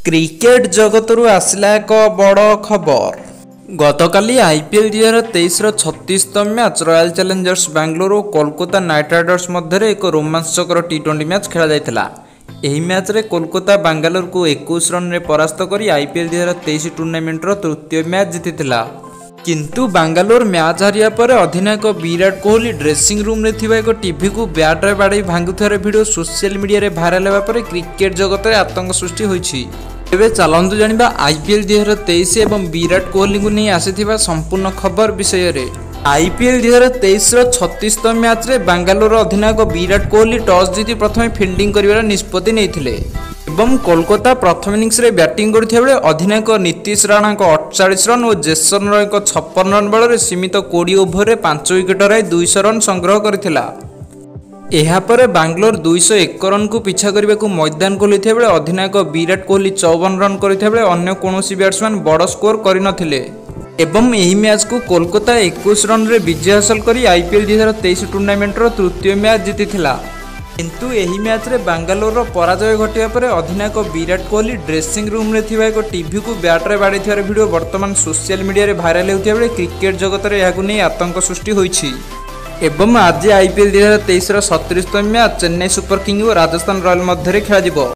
Cricket जगतरू आसला एक बड़ खबर। गतकाली आईपीएल 2023 36तम मैच रॉयल चैलेंजर्स बेंगलुरु और कोलकाता नाइट राइडर्स मध्य एक रोमांचकर टी20 मैच खेल जाता। यह मैच रे कोलकाता बेंगलुरु को 21 रन रे परास्त कर आईपीएल 2023 टूर्नामेंटर तृतीय मैच जीतिथिला। किंतु बेंगलुरु मैच हारिया पर अधिनायक विराट कोहली ड्रेसिंग रूम रे थिबा एक टीवी को बैट रे बाड़ी भांगुथार वीडियो सोशल मीडिया रे भाइराल हेबा पर क्रिकेट जगत रे आतंक सृष्टि होईछि। एबे चलंतु जानिबा आईपीएल 2023 एवं विराट कोहली को नहीं आसीथिबा संपूर्ण खबर विषय रे। आईपीएल 2023 36तम मैच रे बेंगलुरु अधिनायक विराट कोहली टॉस जीति प्रथमे फील्डिंग करिवार निष्पत्ति नेइथिले एवं कोलकाता प्रथम इनिंग्स रे बैटिंग करथिया बेले अधिनायक नीतीश राणा 48 रन और जेसन रॉय 56 रन बल सीमित 20 ओभर रे 5 विकेट हराई 200 रन संग्रह करथिला। एहापर बेंगलोर 201 रन को पिछा करने को मैदान को लेथिया बेले अधिनायक विराट कोहली 54 रन करथिया बेले अन्य कोनोसी बैट्समैन बड़ स्कोर करिनथिले एवं एही मैच को कोलकाता 21 रन रे विजय हासिल करी आईपीएल 2023 टूर्नामेंट रो तृतीय मैच जीतिथिला। किंतु एही मैच रे बेंगलोर पराजय घटिया पर अधिनायक विराट कोहली ड्रेसिंग रूम रे थिबा एक टीवी को बैट रे बाड़ीथिबार वीडियो वर्तमान सोशल मीडिया रे भाइराल हेउथिया बेले क्रिकेट जगत रे याकु नै आतंक सृष्टि होईछि। एवं आज आईपीएल 2023 37तम मैच चेन्नई सुपर किंग्स और राजस्थान रॉयल मध्य खेल।